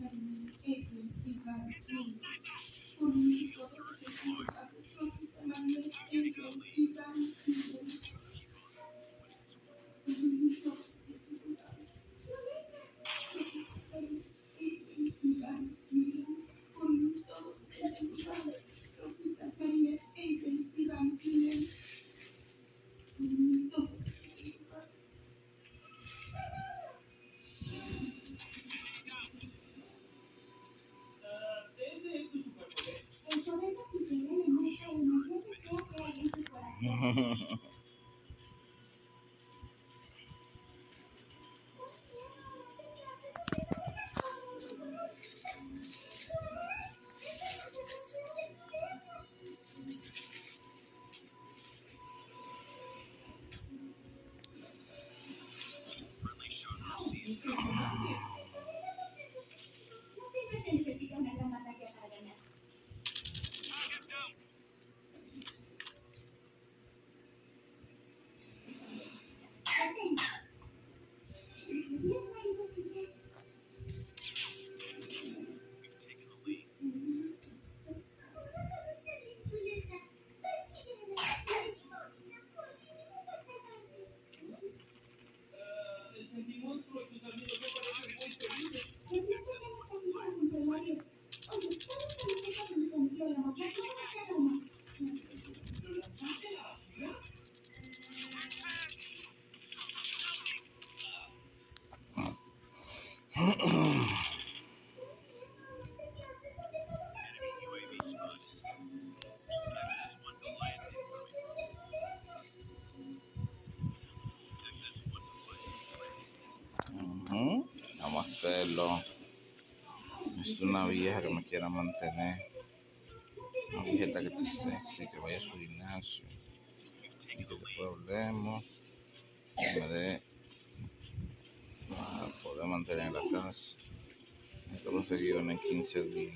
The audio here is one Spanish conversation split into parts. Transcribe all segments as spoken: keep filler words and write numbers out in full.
Uh-huh. Vamos a hacerlo. Es una vieja que me quiera mantener. Una viejita que esté sexy, que vaya a su gimnasio. Y que después hablemos. Que me dé para poder mantener la casa. Esto lo he conseguido en quince días.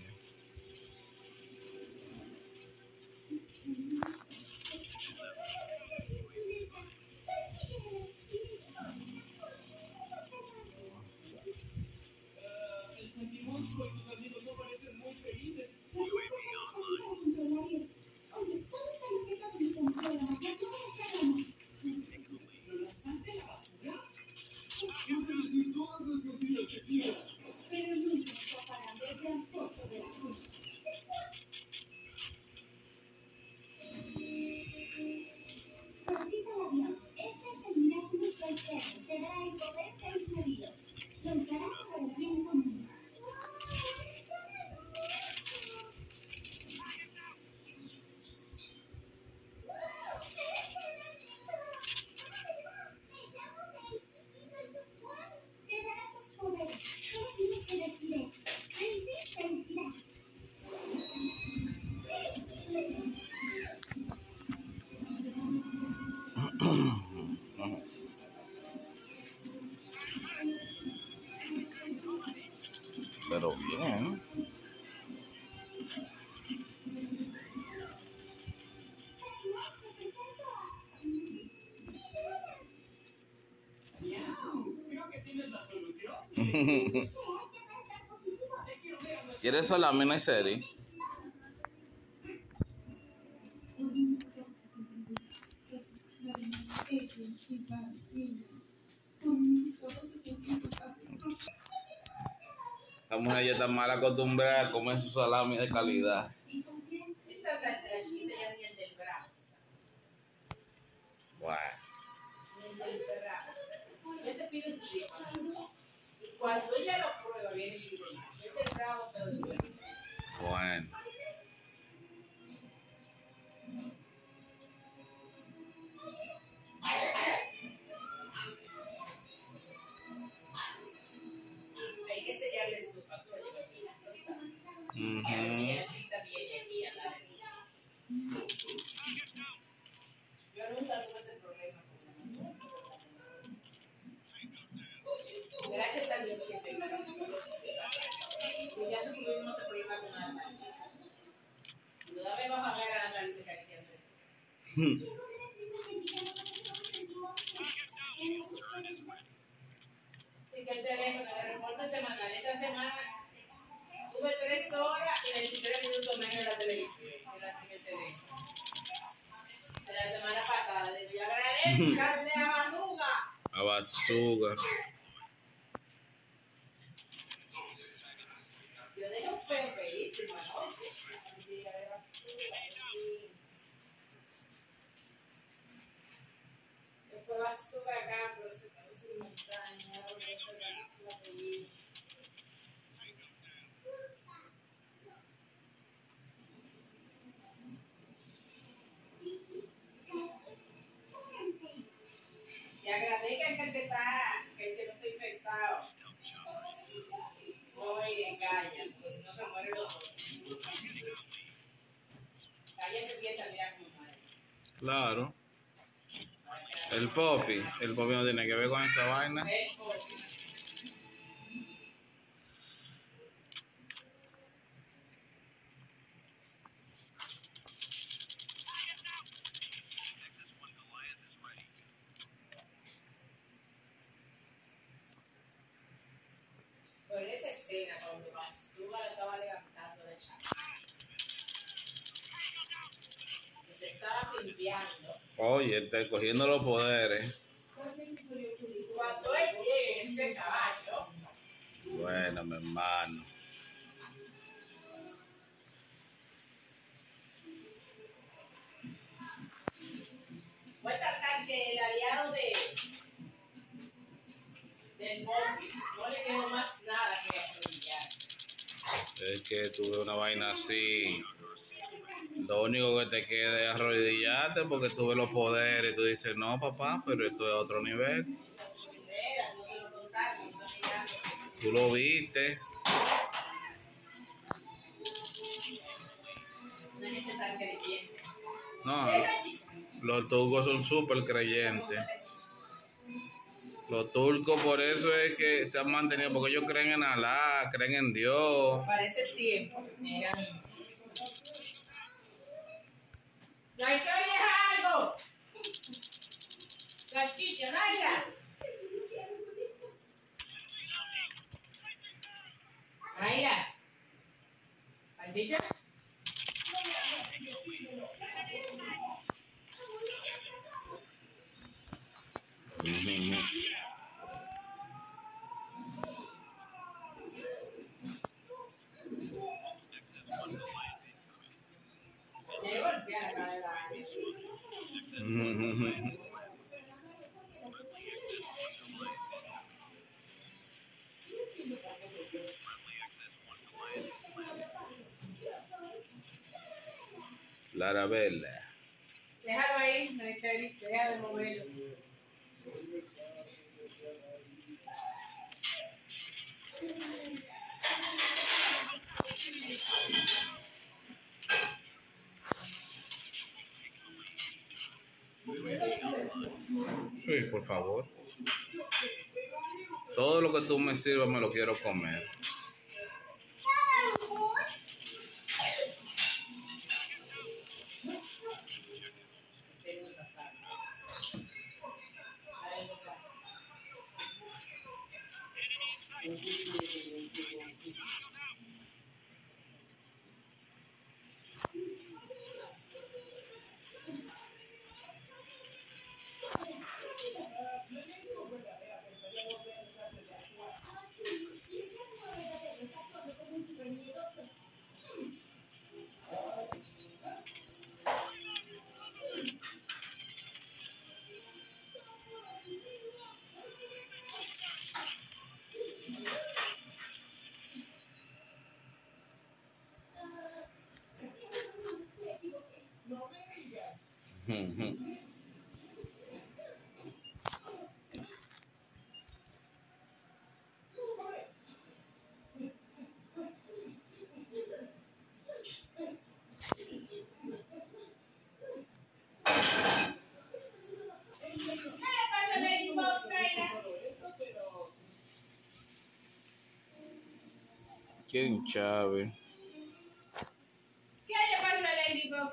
Pero bien. ¿Quieres salami, no serie? La mujer ya está mal acostumbrada a comer su salami de calidad. Bueno. Yo te pido un chip. Y cuando ella lo prueba, viene y dice, este trago te duele. Bueno. Hay que sellar la estufa, tú llevas mi estufa. Uh-huh. Y la chica viene aquí a dar. Yo nunca tuve ese problema con la mujer. Gracias a Dios que me y ya se tuvimos ese problema con Natalia. No dame bajo a ver a Natalia de cariño. Y que el teléfono de reporte semanal esta semana Tuve tres horas y veintitrés minutos menos en la televisión, en la en el teléfono. De la semana pasada, le digo, yo agradezco darle a Banuga. A Bazooka. Yo dejé un peo feísimo anoche. Amiga de Bazooka, sí. Que fue Bazooka acá, pero se quedó sin montaña, ahora voy a hacer Bazooka feliz. Y agradezco que el que está, que el que no está infectado, oye, calla, porque si no se mueren los otros. Calla se sienta, mira cómo muere. Claro. El Poppy. El Poppy no tiene que ver con esa vaina. El pobre. Por esa escena, cuando Bastuga le estaba levantando de chapa, que se estaba pimpeando, Oye, está cogiendo los poderes. cuando él llegue ese caballo, Bueno, mi hermano. voy a tratar que el aliado de del Bobby no le quedó más nada que arrodillarse. Es que tuve una vaina así. Lo único que te queda es arrodillarte porque tuve los poderes. Y tú dices, no, papá, pero esto es otro nivel. Mira, no te lo contaron, no te mirando. Tú lo viste. Una gente tan creyente. No, Esa chicha. los turcos son súper creyentes. Esa chicha. Los turcos por eso es que se han mantenido, porque ellos creen en Alá, creen en Dios. Para ese tiempo eran. ¡Naira, deja algo! ¡Salchicha, Naira! Naira. ¿Salchicha? Ujú. Me golpea la cara de la baña. Ujú. Larabella. Déjalo ahí, no es serio, deja de moverlo. Sí, por favor. Todo lo que tú me sirvas me lo quiero comer. Segundo pasado. A ver, ¿qué pasa? Ujú. ¿Qué le pasa a Ladybug, Naira? ¿Quién Chávez? ¿Qué le pasa a Ladybug?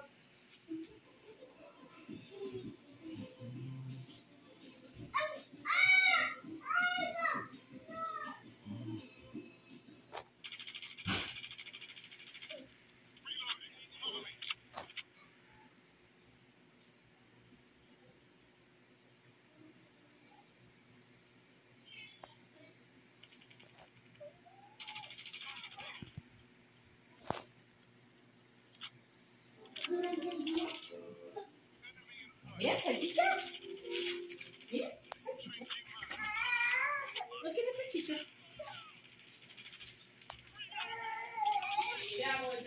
Mira, salchichas. Mira, salchichas. ¿No quieres salchichas? Ya voy,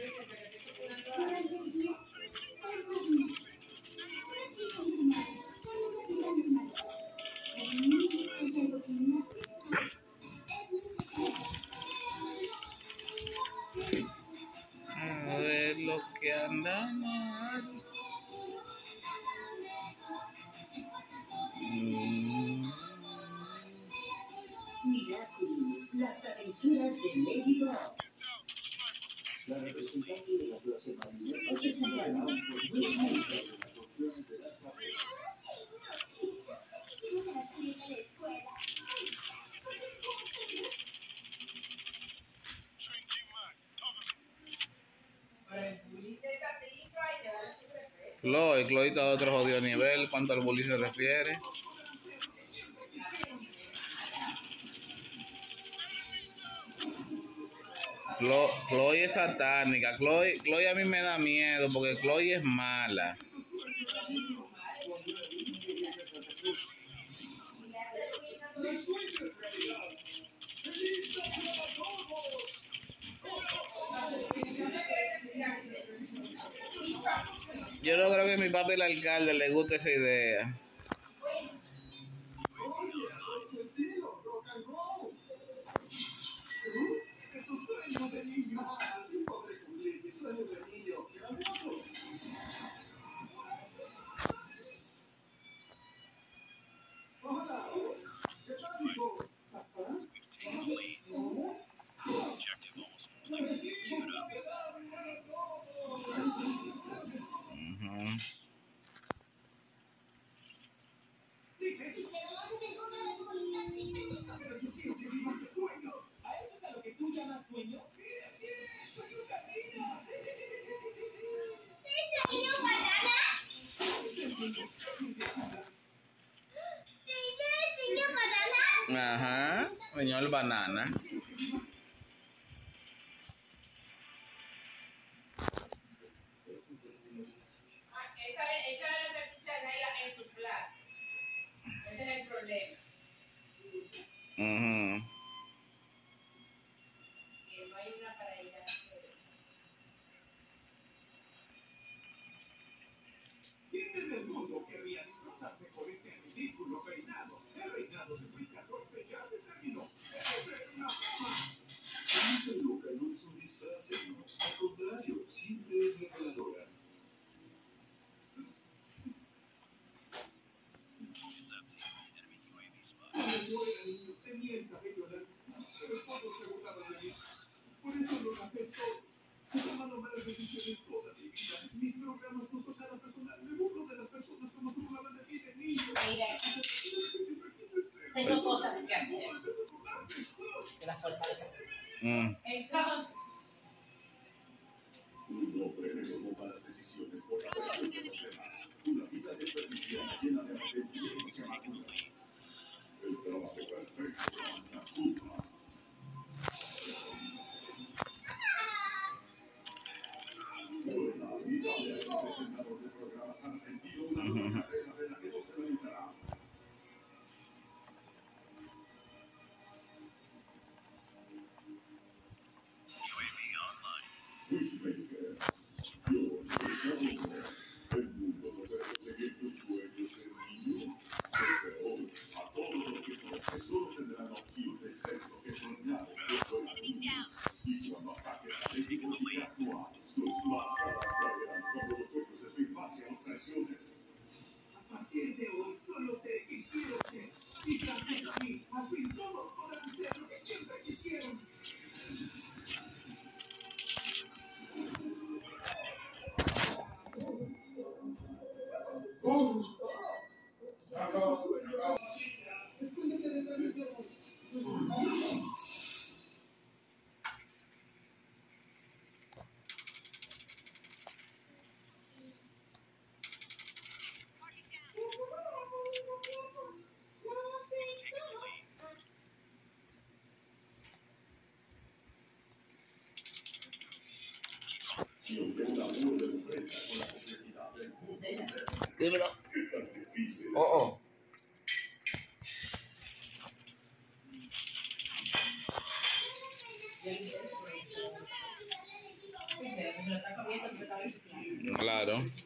a ver lo que anda mal. Mm. Miraculous, las aventuras de Ladybug. La representante de la clase María ha presentado sus dos mundos de las opciones de las partes. Chloe, Chloe está a otro jodido nivel cuanto al bullying se refiere. Chloe, Chloe es satánica. Chloe, Chloe a mí me da miedo porque Chloe es mala. Yo no creo que a mi papi el alcalde le guste esa idea. Ajá, señor banana. Échale la salchicha de Naila en su plato. Ese es el problema. Uh-huh. Que no hay una para ir a hacer. ¿Quién en el mundo querría disfrazarse con este ridículo peinado? El reinado de Luis catorce ya se terminó. ¡Eso es una broma! Una peluca no es un disfraz, señor. Al contrario, siempre es reveladora. Cuando yo era niño tenía el cabello largo, pero todos se burlaban de mí. Por eso lo rapé todo. He tomado malas decisiones toda mi vida. Mis programas no son nada personal. Me burlo de las personas como se burlaban de mí de niño. Mira, tengo cosas que hacer. De la fuerza de esa. Mm. Entonces. Un hombre que tomó malas decisiones por la presión de los demás. Una vida desperdiciada llena de arrepentimientos y amarguras. El trabajo perfecto de la culpa. Buena vida es un presentador de programas argentino, una nueva carrera de la que no se lamentará. Wishmaker. Yo soy Samuel. El mundo no debe conseguir tus sueños de niño. Desde hoy, a todos los que toques solo tendrán la opción de ser lo que soñaron cuando eran niños. Y cuando ataques a la política actual, sus máscaras caerán cuando los sueños de su infancia los traicionen. A partir de hoy, solo seré quien quiero ser. Y gracias a mí, al fin todos podrán ser lo que siempre quisieron. Escóndete detrás de ese árbol. Si un una nube enfrenta con la complejidad del mundo, Dímelo. ¿qué tal Fíjese. Oh, oh. Ya viste, por eso. Viste, me lo está comiendo, me lo está besuqueando. Claro.